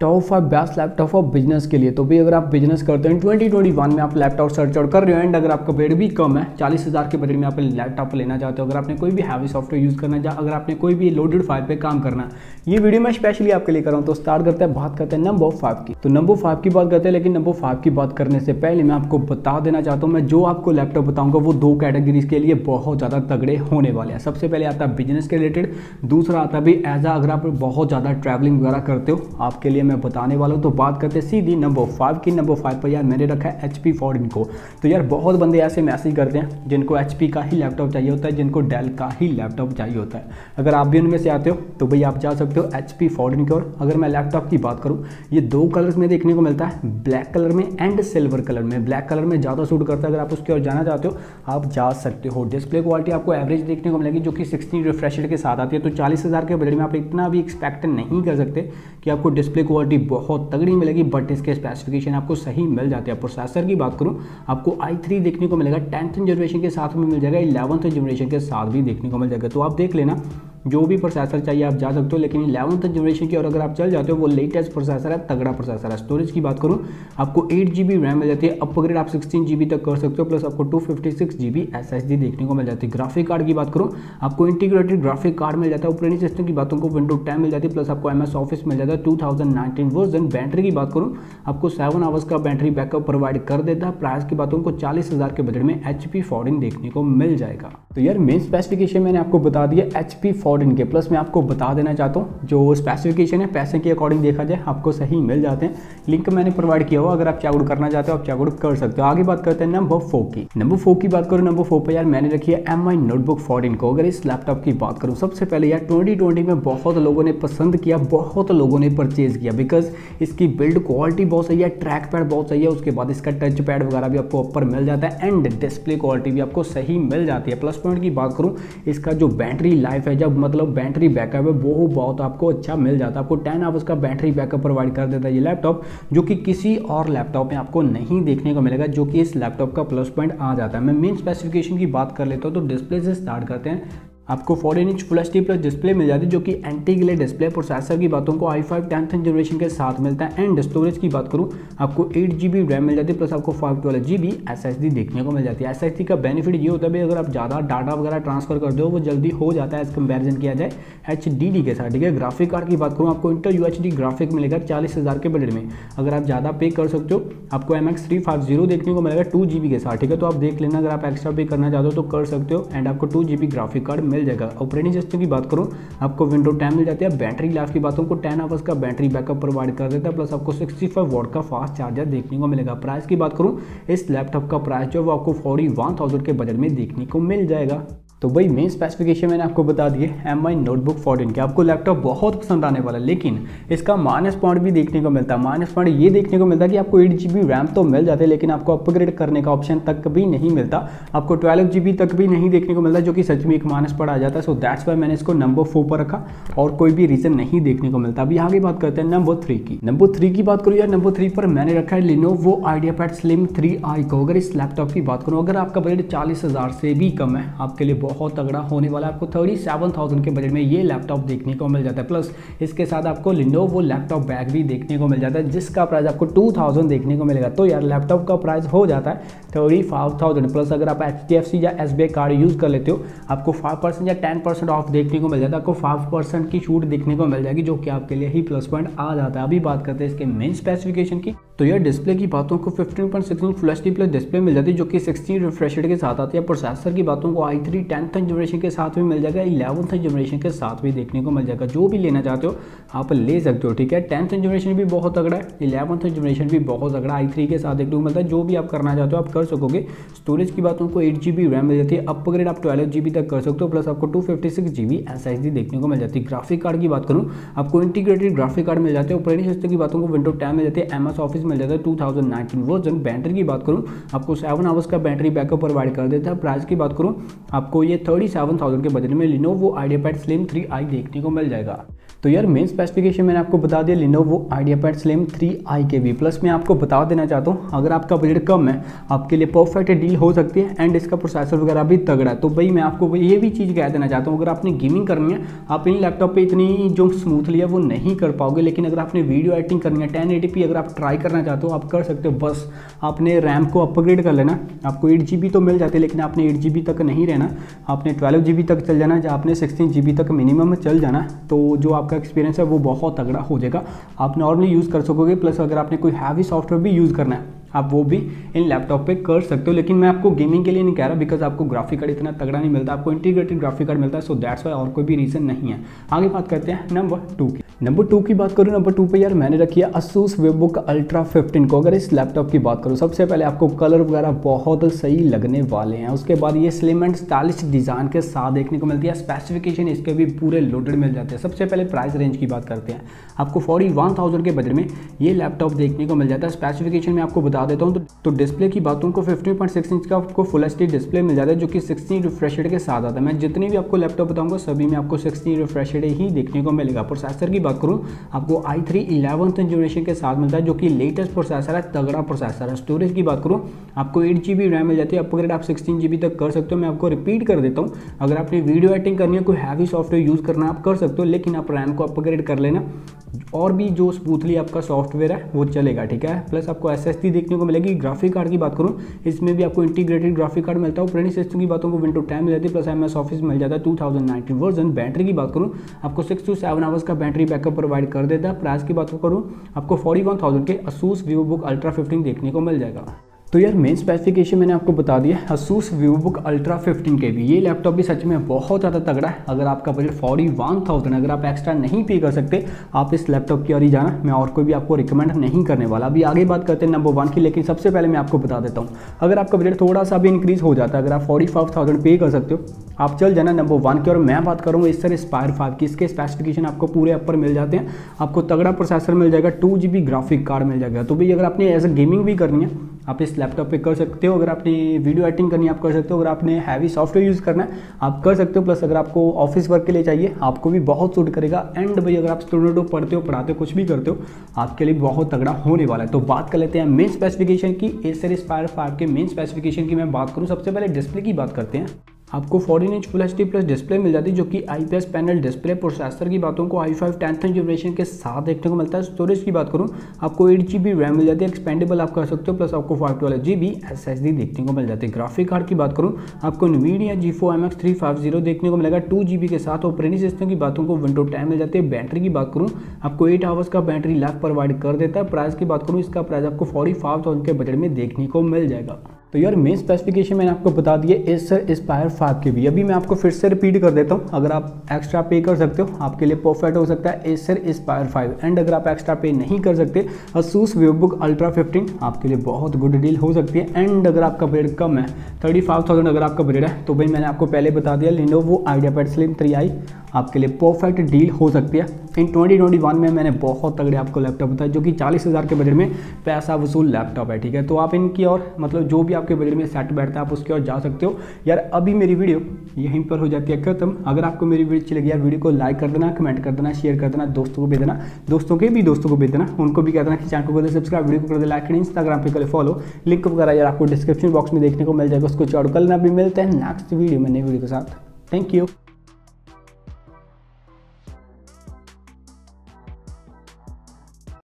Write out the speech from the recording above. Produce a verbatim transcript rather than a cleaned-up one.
Top five best laptop of business के लिए। तो भी अगर आप बिजनेस करते हैं ट्वेंटी ट्वेंटी वन में आप लैपटॉप सर्च आउट कर रहे हो एंड अगर आपका बजट भी कम है, चालीस हज़ार के बजट में आप लैपटॉप लेना चाहते हो, अगर आपने कोई भी हैवी सॉफ्टवेयर यूज़ करना है, अगर आपने कोई भी लोडेड फाइल पे काम करना है, ये वीडियो मैं स्पेशली आपके लिए कर रहा हूँ। तो स्टार्ट करते हैं, बात करते हैं नंबर फाइव की। तो नंबर फाइव की बात करते हैं, लेकिन नंबर फाइव की बात करने से पहले मैं आपको बता देना चाहता हूँ, मैं जो आपको लैपटॉप बताऊंगा वो दो कैटेगरीज के लिए बहुत ज़्यादा तगड़े होने वाले हैं। सबसे पहले आता है बिजनेस के रिलेटेड, दूसरा आता भी एज अ अगर आप बहुत ज़्यादा ट्रैवलिंग वगैरह करते हो आपके लिए मैं बताने वाला हूँ। तो बात करते हैं सीधी नंबर फाइव की। नंबर फाइव पर यार मैंने रखा है एच पी फोर्टीन को। तो यार बहुत बंदे ऐसे मैसेज करते हैं जिनको एच पी का ही लैपटॉप चाहिए होता है, जिनको डेल का ही लैपटॉप चाहिए होता है। अगर आप भी उनमें से आते हो तो भाई आप जा सकते हो एच पी फोर्टीन की ओर। अगर मैं लैपटॉप की बात करूँ, ये दो कलर्स में देखने को मिलता है, ब्लैक कलर में एंड सिल्वर कलर में। ब्लैक कलर में ज़्यादा सूट करता है, अगर आप उसकी ओर जाना चाहते हो आप जा सकते हो। डिस्प्ले क्वालिटी आपको एवरेज देखने को मिलेगी जो कि सिक्सटीन रिफ्रेश रेट के साथ आती है। तो चालीस हज़ार के बजट में आप इतना भी एक्सपेक्ट नहीं कर सकते कि आपको डिस्प्ले क्वालिटी बहुत तगड़ी मिलेगी, बट इसके स्पेसिफिकेशन आपको सही मिल जाते हैं। प्रोसेसर की बात करूं, आपको आई थ्री देखने को मिलेगा, टेंथ जनरेशन के साथ में मिल जाएगा, इलेवंथ जनरेशन के साथ भी देखने को मिल जाएगा। तो आप देख लेना जो भी प्रोसेसर चाहिए आप जा सकते हो, लेकिन इलेवंथ जनरेशन की और अगर आप चल जाते हो वो लेटेस्ट प्रोसेसर है, तगड़ा प्रोसेसर है। स्टोरेज की बात करूं, आपको एट जी बी रैम मिल जाती है, अपग्रेड आप सिक्सटीन जी बी तक कर सकते हो, प्लस आपको two fifty six G B S S D देखने को मिल जाती है। ग्राफिक कार्ड की बात करूं, आपको इंटीग्रेटेड ग्राफिक कार्ड मिल जाता है। ऑपरेटिंग सिस्टम की बातों को विंडो टेन मिल जाती है, प्लस आपको एम एस ऑफिस मिल जाता है two thousand nineteen version. Battery की बात करूं, आपको सेवन आवर्स का बैटरी बैकअप प्रोवाइड कर देता है। प्राइस की बातों को चालीस हज़ार के बजट में एच पी फोर्टीन देखने को मिल जाएगा। तो यार मेन स्पेसिफिकेशन मैंने आपको बता दिया H P fourteen K, plus मैं आपको बता देना चाहता हूँ जो स्पेसिफिकेशन है पैसे के अकॉर्डिंग देखा जाए आपको सही मिल जाते हैं। लिंक मैंने प्रोवाइड किया हुआ, अगर आप चेकआउट करना चाहते हो आप चेकआउट कर सकते हो। आगे बात करते हैं नंबर फोर की। नंबर फोर की बात करूँ, नंबर फोर पर यार मैंने रखी है एम आई नोटबुक फोर्टीन को। अगर इस लैपटॉप की बात करूँ, सबसे पहले यार ट्वेंटी ट्वेंटी में बहुत लोगों ने पसंद किया, बहुत लोगों ने परचेज किया, बिकॉज इसकी बिल्ड क्वालिटी बहुत सही है, ट्रैक पैड बहुत सही है, उसके बाद इसका टच पैड वगैरह भी आपको ऊपर मिल जाता है एंड डिस्प्ले क्वालिटी भी आपको सही मिल जाती है। प्लस पॉइंट की बात करूँ, इसका जो बैटरी लाइफ है, जब मतलब बैटरी बैकअप है वो बहुत आपको अच्छा मिल जाता है। आपको टेन आवर्स का बैटरी बैकअप प्रोवाइड कर देता है ये लैपटॉप, जो कि किसी और लैपटॉप में आपको नहीं देखने को मिलेगा, जो कि इस लैपटॉप का प्लस पॉइंट आ जाता है। मैं मेन स्पेसिफिकेशन की बात कर लेता हूँ, तो डिस्प्ले से स्टार्ट करते हैं। आपको fourteen inch full H D plus display मिल जाती है जो कि एंटी ग्ले डिस्प्ले। प्रोसेसर की बातों को आई फाइव टेंथ जनरेशन के साथ मिलता है एंड स्टोरेज की बात करूँ, आपको एट जी बी रैम मिल जाती है, प्लस आपको five twelve G B S S D देखने को मिल जाती है। एस एस डी का बेनिफिट ये होता है भाई, अगर आप ज़्यादा डाटा वगैरह ट्रांसफर कर दो वो जल्दी हो जाता है एज कंपेरिजन किया जाए एच डी डी के साथ। ठीक है, ग्राफिक कार्ड की बात करूँ, आपको Intel U H D graphic मिलेगा चालीस हज़ार के बजट में। अगर आप ज़्यादा पे कर सकते हो आपको M X three five zero देखने को मिलेगा टू जी बी के साथ। ठीक है, तो आप देख लेना, अगर आप एक्स्ट्रा पे करना चाहते हो तो कर सकते हो एंड आपको two G B graphic card मिल जाएगा। ऑपरेटिंग सिस्टम की बात करूं, आपको विंडो टेन मिल जाती है। बैटरी लाइफ की बातों को टेन आवर्स का बैटरी बैकअप प्रोवाइड कर देता है, प्लस आपको सिक्सटी फाइव वॉट का फास्ट चार्जर देखने को मिलेगा। प्राइस की बात करूं, इस लैपटॉप का प्राइस जो वो आपको फोर्टी वन थाउजेंड के बजट में देखने को मिल जाएगा। तो भाई मेन स्पेसिफिकेशन मैंने आपको बता दिए एम आई नोटबुक फोर्टीन के। आपको लैपटॉप बहुत पसंद आने वाला है, लेकिन इसका माइनस पॉइंट भी देखने को मिलता है। माइनस पॉइंट ये देखने को मिलता है कि आपको एट जी बी रैम तो मिल जाते हैं, लेकिन आपको अपग्रेड करने का ऑप्शन तक भी नहीं मिलता। आपको ट्वेल्व जी बी तक भी नहीं देखने को मिलता, जो कि सच में एक माइनस पॉइंट आ जाता है। सो दैट्स वाई मैंने इसको नंबर फोर पर रखा और कोई भी रीजन नहीं देखने को मिलता। अभी आगे बात करते हैं नंबर थ्री की। नंबर थ्री की बात करूँ यार, नंबर थ्री पर मैंने रखा है Lenovo IdeaPad Slim three I को। अगर इस लैपटॉप की बात करूँ, अगर आपका बजट चालीस हज़ार से भी कम है, आपके लिए बहुत तगड़ा होने वाला। आपको थर्टी सेवन थाउजेंड के बजट में ये लैपटॉप देखने को मिल जाता है, प्लस इसके साथ आपको लिनोवो लैपटॉप बैग भी देखने को मिल जाता है, जिसका प्राइस आपको टू थाउजेंड देखने को मिलेगा। तो यार लैपटॉप का प्राइस हो जाता है थर्टी फाइव थाउजेंड, प्लस अगर आप एच डी एफ सी या S B I card use कर लेते हो आपको फाइव परसेंट या टेन परसेंट ऑफ देखने को मिल जाता है। आपको फाइव परसेंट की छूट देखने को मिल जाएगी, जो कि आपके लिए ही प्लस पॉइंट आ जाता है। अभी बात करते हैं इसके मेन स्पेसिफिकेशन की। तो यार डिस्प्ले की बातों को fifteen point six inch full H D plus display मिल जाती है, जो कि सिक्सटीन रिफ्रेश रेट के साथ आती है। प्रोसेसर की बातों को आई थ्री टेंथ जनरेशन के साथ भी मिल जाएगा, इलेवंथ जनरेशन के साथ भी देखने को मिल जाएगा। जो भी लेना चाहते हो आप ले सकते हो। ठीक है, टेंथ जनरेशन भी बहुत तगड़ा है, इलेवंथ जनरेशन भी बहुत तगड़ा आई थ्री के साथ देखने को मिलता है। जो भी आप करना चाहते हो आप कर सकोगे। स्टोरेज की बातों को एट जी बी रैम मिल जाती है, अपग्रेड आप ट्वेल्व जी बी तक कर सकते हो, प्लस आपको two fifty six G B S S D देखने को मिल जाती है। ग्राफिक कार्ड की बात करूँ, आपको इंटीग्रेटेड ग्राफिक कार्ड मिल जाते हैं। ऑपरेटिंग सिस्टम की बातों को विंडो टेन मिल जाती है, एम एस ऑफिस मिल जाता है two thousand nineteen version. Battery की बात करूँ, आपको सेवन आवर्स का बैटरी बैकअप प्रोवाइड कर देता है। प्राइस की बात करूँ, आपको ये थर्टी सेवन थाउजेंड के बजट में Lenovo IdeaPad Slim three I देखने को मिल जाएगा। तो यार मेन स्पेसिफिकेशन मैंने आपको बता दिया Lenovo IdeaPad Slim three I के वी। प्लस मैं आपको बता देना चाहता हूँ अगर आपका बजट कम है आपके लिए परफेक्ट डील हो सकती है एंड इसका प्रोसेसर वगैरह भी तगड़ा है। तो भाई मैं आपको ये भी चीज़ कह देना चाहता हूँ अगर आपने गेमिंग करनी है आप इन लैपटॉप पे इतनी जो स्मूथली है वो नहीं कर पाओगे, लेकिन अगर आपने वीडियो एडिटिंग करनी है टेन एटी पी अगर आप ट्राई करना चाहते हो आप कर सकते हो। बस आपने रैम को अपग्रेड कर लेना, आपको एट जी बी तो मिल जाती है लेकिन आपने एट जी बी तक नहीं रहना, आपने ट्वेल्व जी बी तक चल जाना, जहाँ आपने सिक्सटीन जी बी तक मिनिमम चल जाना। तो जो आपका एक्सपीरियंस है वो बहुत तगड़ा हो जाएगा, आप नॉर्मली यूज़ कर सकोगे। प्लस अगर आपने कोई हैवी सॉफ्टवेयर भी यूज़ करना है आप वो भी इन लैपटॉप पे कर सकते हो। लेकिन मैं आपको गेमिंग के लिए नहीं कह रहा बिकॉज आपको ग्राफिक कार्ड इतना तगड़ा नहीं मिलता, आपको इंटीग्रेटेड ग्राफिक कार्ड मिलता है, सो दैट्स वाई, और कोई भी रीज़न नहीं है। आगे बात करते हैं नंबर टू की। नंबर टू की बात करूँ, नंबर टू पे यार मैंने रखी है Asus VivoBook Ultra फिफ्टीन को। अगर इस लैपटॉप की बात करूँ सबसे पहले आपको कलर वगैरह बहुत सही लगने वाले हैं, उसके बाद ये स्लिम एंड स्टाइलिश डिज़ाइन के साथ देखने को मिलती है। स्पेसिफिकेशन इसके भी पूरे लोडेड मिल जाते हैं। सबसे पहले प्राइस रेंज की बात करते हैं, आपको फोर्टी वन थाउजेंड के बजट में ये लैपटॉप देखने को मिल जाता है। स्पेसिफिकेशन में आपको बता देता हूँ तो डिस्प्ले की बातों को फिफ्टीन पॉइंट सिक्स इंच का आपको फुल एच डी डिस्प्ले मिल जाता है जो कि सिक्सटी रिफ्रेश रेट के साथ आता है। मैं जितनी भी आपको लैपटॉप बताऊंगा सभी में आपको सिक्सटी रिफ्रेश रेट ही देखने को मिलेगा। प्रोसेसर की बात करूँ आपको आई थ्री इलेवंथ जनरेशन के साथ मिलता है जो कि लेटेस्ट प्रोसेसर है, तगड़ा प्रोसेसर है। स्टोरेज की बात करूँ आपको एट जी बी रैम मिल जाती है, अपग्रेड आप सिक्सटीन जी बी तक कर सकते हो। मैं आपको रिपीट कर देता हूँ अगर आपने वीडियो एडिटिंग करनी है कोई हैवी सॉफ्टवेयर यूज़ करना आप कर सकते हो, लेकिन आप रैम को अपग्रेड कर लेना और भी जो स्मूथली आपका सॉफ्टवेयर है वो चलेगा, ठीक है। प्लस आपको एस एस डी देखने को मिलेगी। ग्राफिक कार्ड की बात करूँ इसमें भी आपको इंटीग्रेटेड ग्राफिक कार्ड मिलता है। ऑपरेटिंग सिस्टम की बातों को विंडो टेन मिल जाती है, प्लस एम एस ऑफिस मिल जाता है two thousand nineteen version. Battery की बात करूँ आपको सिक्स टू सेवन आवर्स का बैटरी बैकअप प्रोवाइड कर देता है। प्राइस की बात करूँ आपको फोर्टी वन थाउजेंड के Asus VivoBook Ultra फिफ्टीन देखने को मिल जाएगा। तो यार मेन स्पेसिफिकेशन मैंने आपको बता दिया Asus VivoBook Ultra फिफ्टीन के भी। ये लैपटॉप भी सच में बहुत ज़्यादा तगड़ा है। अगर आपका बजट फोर्टी वन थाउजेंड अगर आप एक्स्ट्रा नहीं पे कर सकते आप इस लैपटॉप की ओर ही जाना, मैं और कोई भी आपको रिकमेंड नहीं करने वाला। अभी आगे बात करते हैं नंबर वन की, लेकिन सबसे पहले मैं आपको बता देता हूँ अगर आपका बजट थोड़ा सा भी इंक्रीज हो जाता है अगर आप फोर्टी फाइव थाउजेंड पे कर सकते हो आप चल जाना नंबर वन की। और मैं बात करूँगा इस सर स्पायर फाइव की, इसके स्पेसिफिकेशन आपको पूरे अपर मिल जाते हैं, आपको तगड़ा प्रोसेसर मिल जाएगा, two G B graphic card मिल जाएगा। तो भाई अगर आपने एज अ गेमिंग भी करनी है आप इस लैपटॉप पे कर सकते हो, अगर आपने वीडियो एडिटिंग करनी है आप कर सकते हो, अगर आपने हैवी सॉफ्टवेयर यूज़ करना है आप कर सकते हो। प्लस अगर आपको ऑफिस वर्क के लिए चाहिए आपको भी बहुत सूट करेगा। एंड भाई अगर आप स्टूडेंट हो, पढ़ते हो, पढ़ाते हो, कुछ भी करते हो आपके लिए बहुत तगड़ा होने वाला है। तो बात कर लेते हैं मेन स्पेसिफिकेशन की। एसर एस्पायर फाइव के मेन स्पेसिफिकेशन की मैं बात करूँ सबसे पहले डिस्प्ले की बात करते हैं। आपको fourteen inch full H D plus display मिल जाती है जो कि I P S panel display. Processor की बातों को आई फाइव टेंथ जनरेशन के साथ देखने को मिलता है। स्टोरेज की बात करूँ आपको एट जी बी रैम मिल जाती है, एक्सपेंडेबल आप कर सकते हो, प्लस आपको five twelve G B S S D देखने को मिल जाती है। ग्राफिक कार्ड की बात करूँ आपको NVIDIA GeForce M X three fifty देखने को मिलेगा टू जी बी के साथ। ऑपरेटिंग सिस्टम की बातों को विंडो टेन मिल जाती है। बैटरी की बात करूँ आपको एट आवर्स का बैटरी लाइफ प्रोवाइड कर देता है। प्राइस की बात करूँ इसका प्राइस आपको फोर्टी फाइव थाउजेंड के बजट में देखने को मिल जाएगा। तो यार मेन स्पेसिफिकेशन मैंने आपको बता दिए एसर एस्पायर फाइव के भी। अभी मैं आपको फिर से रिपीट कर देता हूँ अगर आप एक्स्ट्रा पे कर सकते हो आपके लिए परफेक्ट हो सकता है एसर एस्पायर फाइव। एंड अगर आप एक्स्ट्रा पे नहीं कर सकते Asus VivoBook Ultra फिफ्टीन आपके लिए बहुत गुड डील हो सकती है। एंड अगर आपका बजट कम है थर्टी फाइव थाउजेंड अगर आपका बजट है तो भाई मैंने आपको पहले बता दिया Lenovo IdeaPad Slim three I आपके लिए परफेक्ट डील हो सकती है। इन ट्वेंटी ट्वेंटी वन में मैंने बहुत तगड़े आपको लैपटॉप बताया जो कि चालीस हज़ार के बजट में पैसा वसूल लैपटॉप है, ठीक है। तो आप इनकी और मतलब जो भी आपके बजट में सेट बैठता है आप उसकी ओर जा सकते हो। यार अभी मेरी वीडियो यहीं पर हो जाती है खत्म। अगर आपको मेरी वीडियो अच्छी लगी यार वीडियो को लाइक कर देना, कमेंट कर देना, शेयर कर देना, दोस्तों को भेज देना, दोस्तों के भी दोस्तों को भेज देना, उनको भी कह देना कि चैनल को कर दे सब्सक्राइब, वीडियो को कर दे लाइक, इंस्टाग्राम पे कर फॉलो, लिंक वगैरह यार आपको डिस्क्रिप्शन बॉक्स में देखने को मिल जाएगा, उसको चढ़ कल ना भी मिलते हैं नेक्स्ट वीडियो में नई वीडियो के साथ। Thank you.